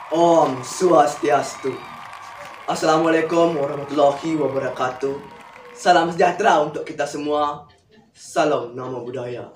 Om Swastiastu. Assalamualaikum warahmatullahi wabarakatuh. Salam sejahtera untuk kita semua. Salam nama budaya.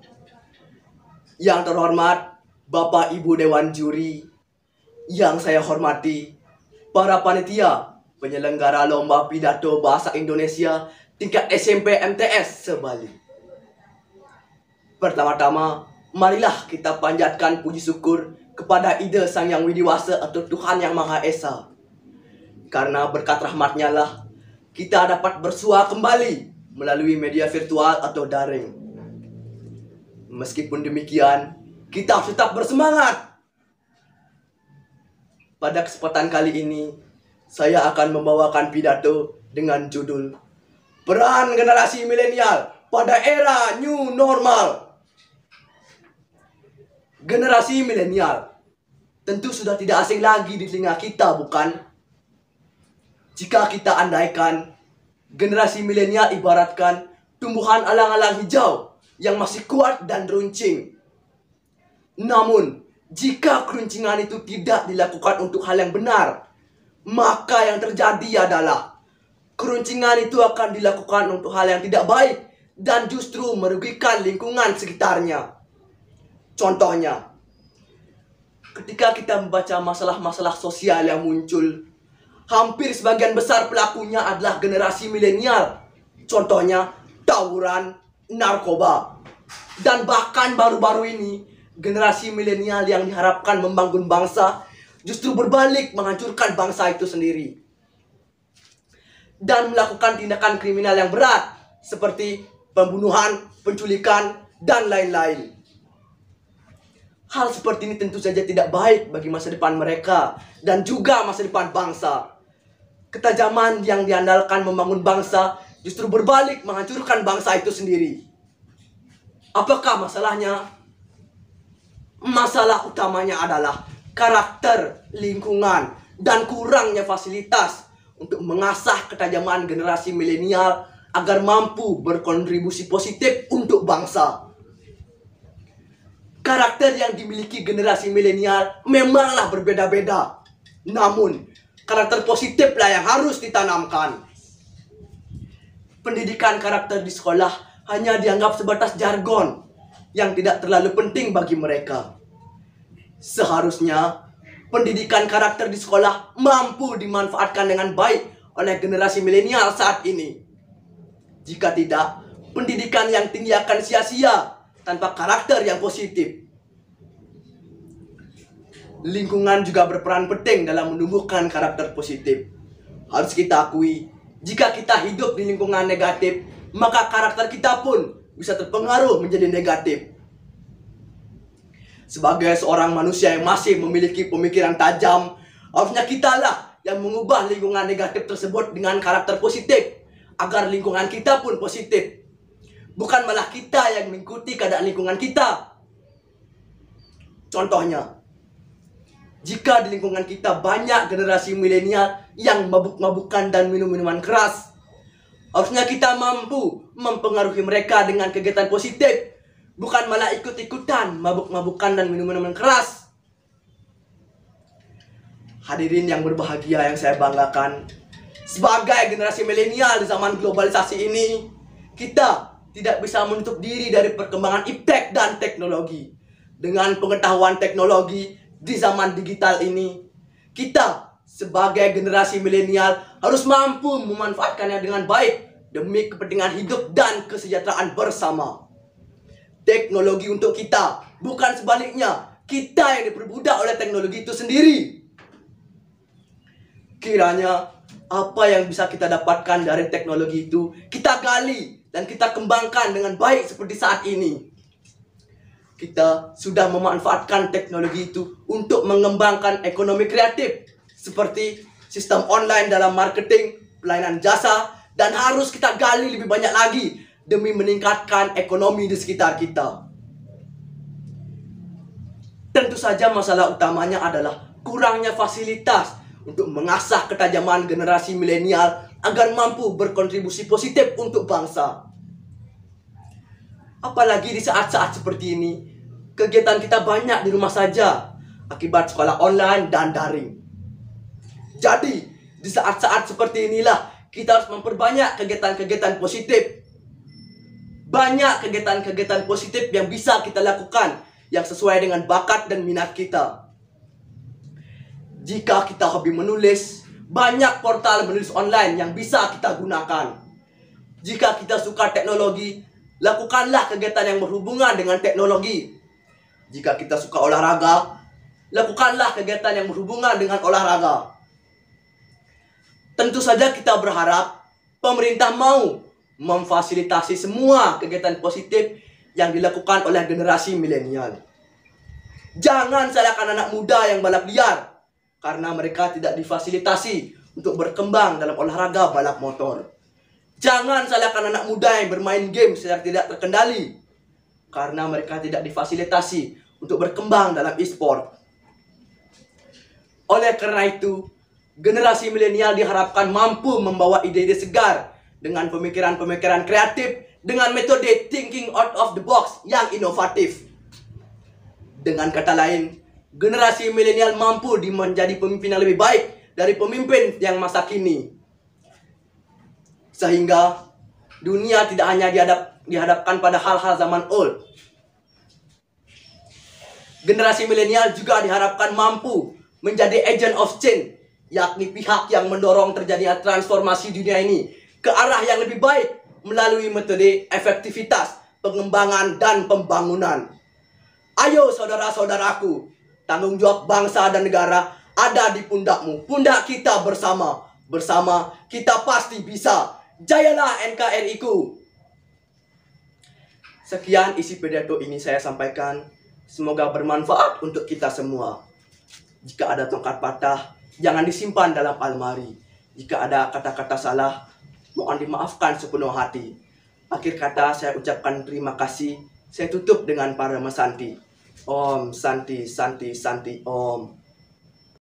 Yang terhormat Bapak Ibu Dewan Juri, yang saya hormati para panitia penyelenggara Lomba Pidato Bahasa Indonesia tingkat SMP MTS sebali. Pertama-tama, marilah kita panjatkan puji syukur kepada Ida Sang Yang Widiwasa atau Tuhan Yang Maha Esa. Karena berkat rahmatnya lah kita dapat bersua kembali melalui media virtual atau daring. Meskipun demikian, kita harus tetap bersemangat. Pada kesempatan kali ini, saya akan membawakan pidato dengan judul Peran Generasi Milenial pada Era New Normal. Generasi milenial tentu sudah tidak asing lagi di telinga kita, bukan? Jika kita andaikan generasi milenial ibaratkan tumbuhan alang-alang hijau yang masih kuat dan runcing. Namun, jika keruncingan itu tidak dilakukan untuk hal yang benar, maka yang terjadi adalah keruncingan itu akan dilakukan untuk hal yang tidak baik dan justru merugikan lingkungan sekitarnya. Contohnya, ketika kita membaca masalah-masalah sosial yang muncul, hampir sebagian besar pelakunya adalah generasi milenial. Contohnya, tawuran, narkoba. Dan bahkan baru-baru ini, generasi milenial yang diharapkan membangun bangsa justru berbalik menghancurkan bangsa itu sendiri. Dan melakukan tindakan kriminal yang berat, seperti pembunuhan, penculikan, dan lain-lain. Hal seperti ini tentu saja tidak baik bagi masa depan mereka dan juga masa depan bangsa. Ketajaman yang diandalkan membangun bangsa justru berbalik menghancurkan bangsa itu sendiri. Apakah masalahnya? Masalah utamanya adalah karakter, lingkungan, dan kurangnya fasilitas untuk mengasah ketajaman generasi milenial agar mampu berkontribusi positif untuk bangsa. Karakter yang dimiliki generasi milenial memanglah berbeda-beda. Namun, karakter positiflah yang harus ditanamkan. Pendidikan karakter di sekolah hanya dianggap sebatas jargon yang tidak terlalu penting bagi mereka. Seharusnya, pendidikan karakter di sekolah mampu dimanfaatkan dengan baik oleh generasi milenial saat ini. Jika tidak, pendidikan yang tinggi akan sia-sia tanpa karakter yang positif. Lingkungan juga berperan penting dalam menumbuhkan karakter positif. Harus kita akui, jika kita hidup di lingkungan negatif, maka karakter kita pun bisa terpengaruh menjadi negatif. Sebagai seorang manusia yang masih memiliki pemikiran tajam, harusnya kitalah yang mengubah lingkungan negatif tersebut dengan karakter positif, agar lingkungan kita pun positif. Bukan malah kita yang mengikuti keadaan lingkungan kita. Contohnya, jika di lingkungan kita banyak generasi milenial yang mabuk-mabukan dan minum-minuman keras, harusnya kita mampu mempengaruhi mereka dengan kegiatan positif, bukan malah ikut-ikutan mabuk-mabukan dan minum-minuman keras. Hadirin yang berbahagia yang saya banggakan, sebagai generasi milenial di zaman globalisasi ini, kita tidak bisa menutup diri dari perkembangan iptek dan teknologi. Dengan pengetahuan teknologi di zaman digital ini, kita sebagai generasi milenial harus mampu memanfaatkannya dengan baik demi kepentingan hidup dan kesejahteraan bersama. Teknologi untuk kita, bukan sebaliknya, kita yang diperbudak oleh teknologi itu sendiri. Kiranya apa yang bisa kita dapatkan dari teknologi itu kita gali dan kita kembangkan dengan baik seperti saat ini. Kita sudah memanfaatkan teknologi itu untuk mengembangkan ekonomi kreatif, seperti sistem online dalam marketing, pelayanan jasa, dan harus kita gali lebih banyak lagi demi meningkatkan ekonomi di sekitar kita. Tentu saja masalah utamanya adalah kurangnya fasilitas untuk mengasah ketajaman generasi milenial agar mampu berkontribusi positif untuk bangsa. Apalagi di saat-saat seperti ini, kegiatan kita banyak di rumah saja. akibat sekolah online dan daring. Jadi, di saat-saat seperti inilah kita harus memperbanyak kegiatan-kegiatan positif. Banyak kegiatan-kegiatan positif yang bisa kita lakukan yang sesuai dengan bakat dan minat kita. Jika kita hobi menulis, banyak portal menulis online yang bisa kita gunakan. Jika kita suka teknologi, lakukanlah kegiatan yang berhubungan dengan teknologi. Jika kita suka olahraga, lakukanlah kegiatan yang berhubungan dengan olahraga. Tentu saja kita berharap pemerintah mau memfasilitasi semua kegiatan positif yang dilakukan oleh generasi milenial. Jangan salahkan anak muda yang balap liar karena mereka tidak difasilitasi untuk berkembang dalam olahraga balap motor. Jangan salahkan anak muda yang bermain game secara tidak terkendali karena mereka tidak difasilitasi untuk berkembang dalam e-sport. Oleh karena itu, generasi milenial diharapkan mampu membawa ide-ide segar dengan pemikiran-pemikiran kreatif dengan metode thinking out of the box yang inovatif. Dengan kata lain, generasi milenial mampu menjadi pemimpin yang lebih baik dari pemimpin yang masa kini. Sehingga dunia tidak hanya dihadapkan pada hal-hal zaman old. Generasi milenial juga diharapkan mampu menjadi agent of change, yakni pihak yang mendorong terjadinya transformasi dunia ini ke arah yang lebih baik melalui metode efektivitas, pengembangan, dan pembangunan. Ayo saudara-saudaraku, tanggung jawab bangsa dan negara ada di pundakmu, pundak kita bersama. Bersama kita pasti bisa. Jayalah NKRI-ku. Sekian isi pidato ini saya sampaikan. Semoga bermanfaat untuk kita semua. Jika ada tongkat patah, jangan disimpan dalam almari. Jika ada kata-kata salah, mohon dimaafkan sepenuh hati. Akhir kata saya ucapkan terima kasih. Saya tutup dengan para Santi. Om Santi Santi Santi Om.